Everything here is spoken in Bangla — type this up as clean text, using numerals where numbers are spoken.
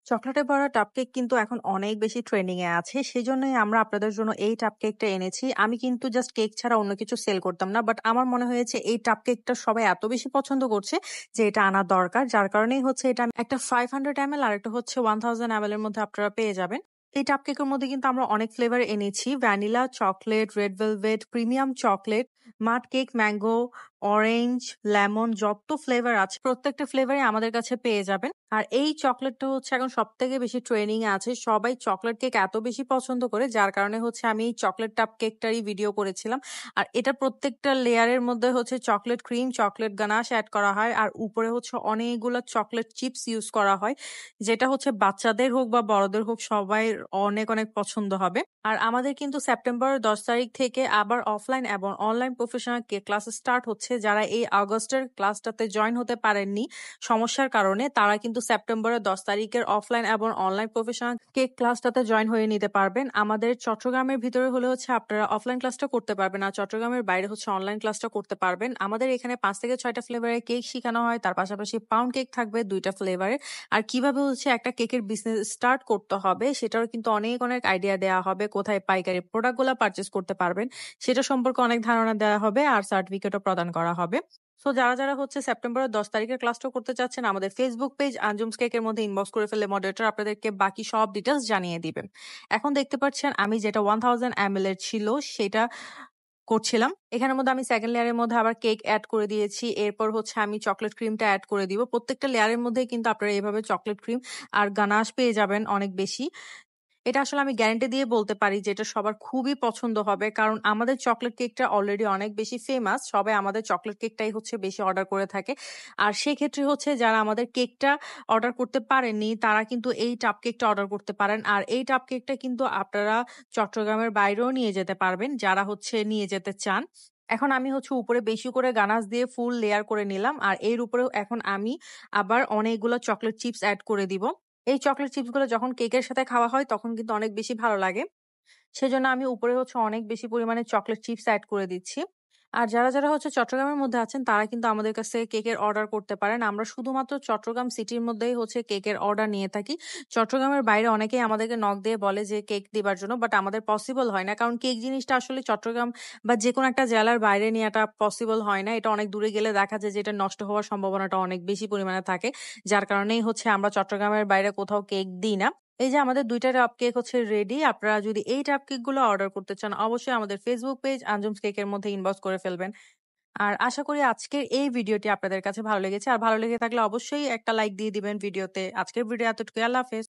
চকোলেটে ভরা টাপ কেক কিন্তু এখন অনেক বেশি ট্রেন্ডিং এ আছে। সেজন্যই আমরা আপনাদের জন্য এই টাপ কেকটা এনেছি। আমি কিন্তু জাস্ট কেক ছাড়া অন্য কিছু সেল করতাম না। বাট আমার মনে হয়েছে এই টাপ কেকটা সবাই এত বেশি পছন্দ করছে যে এটা আনা দরকার। যার কারণেই হচ্ছে এটা একটা 500 ml আর একটা হচ্ছে 1000 ml এর মধ্যে আপনারা পেয়ে যাবেন। এই টাপ কেকের মধ্যে কিন্তু আমরা অনেক ফ্লেভার এনেছি। Vanilla, chocolate, red velvet, premium chocolate, mud cake, mango, orange, lemon যত ফ্লেভার আছে প্রত্যেকটা ফ্লেভারই আমাদের কাছে পেয়ে যাবেন। আর এই চকলেটটা হচ্ছে এখন সবথেকে বেশি ট্রেন্ডিং এ আছে। সবাই চকলেট কেক এত বেশি পছন্দ করে যার কারণে হচ্ছে আমি এই চকলেট টাপ কেকটারই ভিডিও করেছিলাম। আর এটা প্রত্যেকটা লেয়ারের মধ্যে হচ্ছে chocolate cream, chocolate ganache add করা হয় আর উপরে হচ্ছে অনেকগুলো চকলেট চিপস ইউজ করা হয়। যেটা হচ্ছে বাচ্চাদের হোক বা বড়দের হোক সবাই অনেক অনেক পছন্দ হবে। আর আমাদের কিন্তু সেপ্টেম্বরের 10 তারিখ থেকে আবার অফলাইন এবং online professional cake class start হচ্ছে। যারা এই আগস্টের ক্লাসটাতে জয়েন হতে পারেননি সমস্যার কারণে তারা কিন্তু সেপ্টেম্বরের 10 তারিখের অফলাইন এবং অনলাইন প্রফেশনাল কেক ক্লাসটাতে জয়েন হয়ে নিতে পারবেন। আমাদের চট্টগ্রামের ভিতরে হলে হচ্ছে আপনারা অফলাইন ক্লাসটা করতে পারবেন আর চট্টগ্রামের বাইরে হচ্ছে অনলাইন ক্লাসটা করতে পারবেন। আমাদের এখানে 5 থেকে 6টা ফ্লেভারের কেক শেখানো হয়। তার পাশাপাশি পাউন্ড কেক থাকবে 2টা ফ্লেভারের। আর কিভাবে হচ্ছে একটা কেকের বিজনেস স্টার্ট করতে হবে সেটারও কিন্তু অনেক অনেক আইডিয়া দেওয়া হবে। কোথায় পাইকারি প্রোডাক্টগুলো পারচেজ করতে পারবেন সেটা সম্পর্কে অনেক ধারণা দেওয়া হবে আর সার্টিফিকেটও প্রদান করা হবে। সো যারা হচ্ছে সেপ্টেম্বরের 10 তারিখের ক্লাসটা করতে চাচ্ছেন আমাদের ফেসবুক পেজ আঞ্জুমস কেকের মধ্যে ইনবক্স করে ফেললে মডারেটর আপনাদেরকে বাকি সব ডিটেলস জানিয়ে দিবেন। এখন দেখতে পাচ্ছেন আমি যেটা 1000 ml এর ছিল সেটা করছিলাম। এখানের মধ্যে আমি সেকেন্ড লেয়ারের মধ্যে আবার কেক এড করে দিয়েছি। এরপর হচ্ছে আমি চকলেট ক্রিমটা এড করে দিব। প্রত্যেকটা লেয়ারের মধ্যেই কিন্তু আপনারা এভাবে চকলেট ক্রিম আর গানাশ পেয়ে যাবেন অনেক বেশি। এটা আসলে আমি গ্যারান্টি দিয়ে বলতে পারি যে এটা সবার খুবই পছন্দ হবে। কারণ আমাদের চকলেট কেকটা অলরেডি অনেক বেশি ফেমাস। সবাই আমাদের চকলেট কেকটাই হচ্ছে বেশি অর্ডার করে থাকে। আর সেক্ষেত্রে হচ্ছে যারা আমাদের কেকটা অর্ডার করতে পারেননি তারা কিন্তু এই টাপ কেকটা অর্ডার করতে পারেন। আর এই টাপ কেকটা কিন্তু আপনারা চট্টগ্রামের বাইরেও নিয়ে যেতে পারবেন যারা হচ্ছে নিয়ে যেতে চান। এখন আমি হচ্ছে উপরে বেশি করে গানাশ দিয়ে ফুল লেয়ার করে নিলাম। আর এর উপরেও এখন আমি আবার অনেকগুলো চকলেট চিপস এড করে দিব। এই চকলেট চিপস গুলো যখন কেকের সাথে খাওয়া হয় তখন কিন্তু অনেক বেশি ভালো লাগে। সেজন্য আমি উপরে হচ্ছে অনেক বেশি পরিমাণে চকলেট চিপস এড করে দিচ্ছি। আর যারা হচ্ছে চট্টগ্রামের মধ্যে আছেন তারা কিন্তু আমাদের কাছ থেকে কেকের অর্ডার করতে পারেন। আমরা শুধুমাত্র চট্টগ্রাম সিটির মধ্যেই হচ্ছে কেকের অর্ডার নিয়ে থাকি। চট্টগ্রামের বাইরে অনেকেই আমাদেরকে নক দিয়ে বলে যে কেক দিবার জন্য, বাট আমাদের পসিবল হয় না। কারণ কেক জিনিসটা আসলে চট্টগ্রাম বা যেকোনো একটা জেলার বাইরে নেওয়াটা পসিবল হয় না। এটা অনেক দূরে গেলে দেখা যায় যে এটা নষ্ট হওয়ার সম্ভাবনাটা অনেক বেশি পরিমাণে থাকে। যার কারণেই হচ্ছে আমরা চট্টগ্রামের বাইরে কোথাও কেক দিই না। এই যে আমাদের 2টা কাপ কেক হচ্ছে রেডি। আপনারা যদি এই কাপ কেক গুলো অর্ডার করতে চান অবশ্যই আমাদের ফেসবুক পেজ আঞ্জুমস কেকের মধ্যে ইনবক্স করে ফেলবেন। আর আশা করি আজকের এই ভিডিওটি আপনাদের কাছে ভালো লেগেছে। আর ভালো লেগে থাকলে অবশ্যই একটা লাইক দিয়ে দিবেন ভিডিওতে। আজকের ভিডিও এতটুকুই। আল্লাহ হাফেজ।